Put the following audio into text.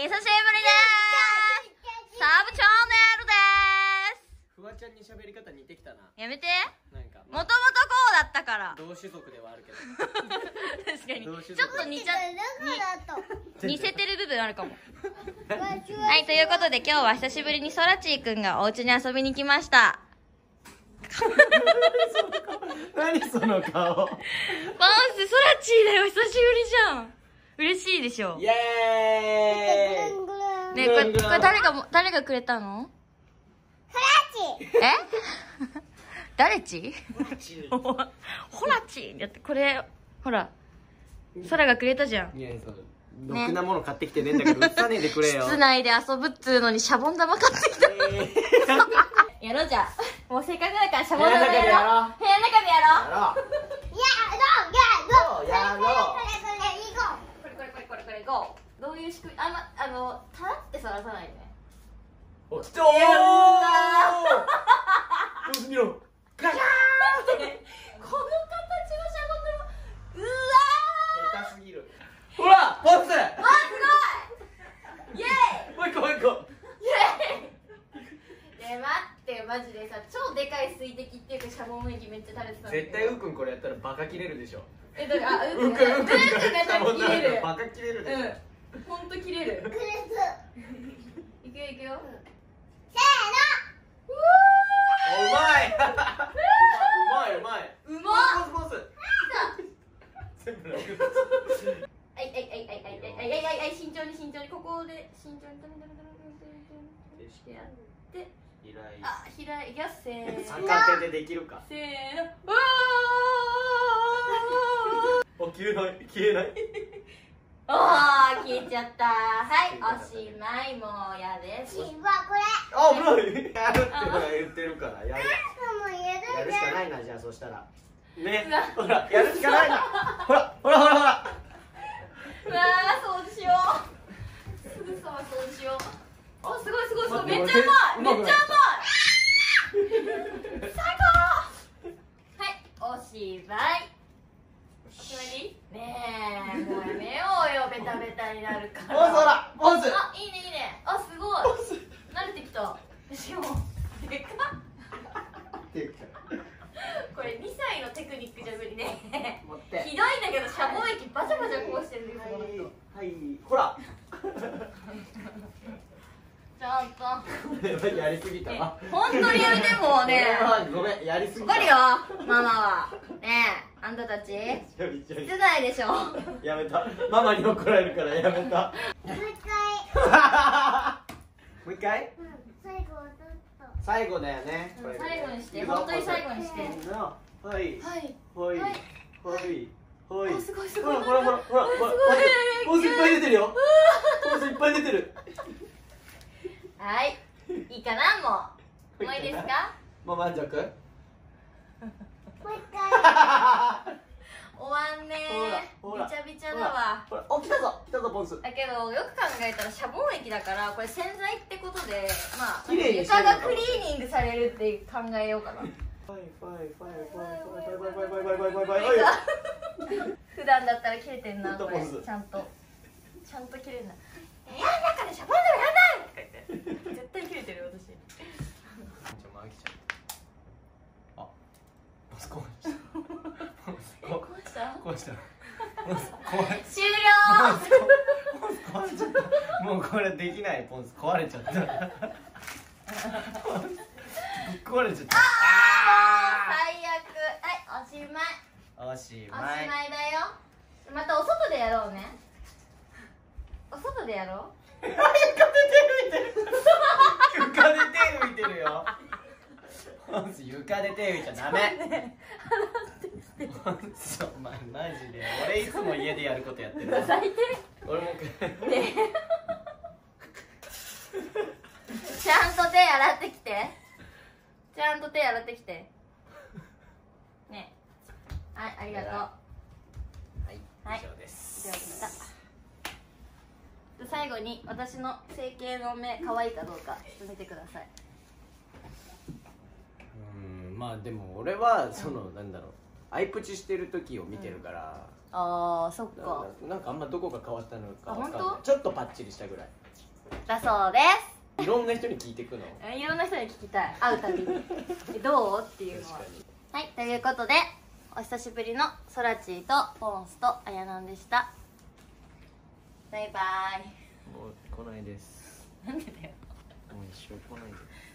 久しぶりです。サブチャンネルです。 フワちゃんに喋り方似てきたな。 やめて。 なんかもともとこうだったから同種族ではあるけど確かにちょっと似せてる部分あるかもはい、ということで今日は久しぶりにソラチーくんがお家に遊びに来ました。 何その顔。 バンス、ソラチーだよ。久しぶりじゃん。嬉しいでしょ。 イエーイ。 ねえ、これ誰がくれたの？ ソラチー。 え？誰ち？ホラチだって、これほらソラがくれたじゃん。 いや、そうろくなもの買ってきてねえんだけど、映さねえでくれよ。 室内で遊ぶっつうのにシャボン玉買ってきた。やろうじゃん。もうせっかくだからシャボン玉やろう。部屋の中でやろう。 やろう。 これゴー。どういう仕組み？たらってさらさないでね。 お、来たー。どうしてみろ。ガシャー。 この形のシャボン玉。うわー。下手すぎる。ほら、ポンズ。 ー。わあ、すごい。イエーイ。 もう一個もう一個。 イエーイ。待ってマジでさ、超でかい水滴っていうかシャボン液めっちゃ垂れてたんだけど、 絶対ウーくんこれやったらバカ切れるでしょ。 だからウーくんがウーくん切れる。 バカ切れるでしょ。 ほんと切れる。いくよいくよ。 せーの。 うまい。うまい。 うまっ。 ボス。全部楽。 はい、慎重にここで慎重にしてやって開いやせーの。 逆手でできるか。 せーの。わあ、消えない。 あー、消えちゃった。はい、おしまい。もうやです。 これ。 あ、危ない。やるってほら言ってるからやる。 もうやるしかないな、じゃあそしたらね。ほらやるしかないな。ほらうわー、掃除しよう。すぐさま掃除しよう。あ、すごい。めっちゃうまい。最高。はい、おしまい。ねえ、もうやめようよ。ベタベタになるから。 ポンズ。 あ、いいね。あ、すごい。慣れてきた。しかもでかっ。これ2歳のテクニックじゃ無理ね。ひどいんだけど、シャボン液バチャバチャこうしてるんですよ、この人。 はい、ほら。 ちょっとやりすぎたわ。 本当にやめて。もうね、 ごめん、やりすぎた。 怒るよママは。ねえ、あんたたち室内でしょ。 やめた。ママに怒られるからやめた。 もう一もう一回。最後だよね。 最後にして、本当に最後にして。 はい。 あ、すごい。 ほら。ポーズいっぱい出てるよ。ポーズいっぱい出てる。 はい、いいかな。もういいですか。 もう満足。 回。 終わんねー。びちゃびちゃだわ。 ほら、お、来たぞポンズ。 だけどよく考えたらシャボン液だからこれ洗剤ってことで、まあ綺麗にしてるのか床がクリーニングされるって考えようかな。普段だったら切れてんなこれ。ちゃんと切れんな。部屋の中でシャボン玉やんないとか言って絶対切れてる私。 あ、ポンズ壊した。 終了。 もうこれできない。ポンズ壊れちゃった。ぶっ壊れちゃった。 最悪。はい、おしまい。 おしまいだよ。またお外でやろうね。お外でやろう。 床で手拭いてるよ。ポンズ床で手拭いちゃダメ。ポンズお前マジで俺いつも家でやることやってる。 最低。 俺もねちゃんと手洗ってきて。ね。はい、ありがとう。 はい、以上です。 ではまた。最後に私の整形の目可愛いかどうかちょっと見てください。 まあでも俺はそのなんだろう、アイプチしてる時を見てるから、 ああそっか。 なんかあんまどこが変わったのかわかんない。 あ本当ちょっとパッチリしたぐらい。 だそうです。 いろんな人に聞いていくの。 いろんな人に聞きたい、会うたびにどうっていうのは。 確かに。 はい、ということでお久しぶりのソラチーとポンスとあやなんでした。バイバイ。 もう来ないです。 なんでだよ。 もう一生来ないです。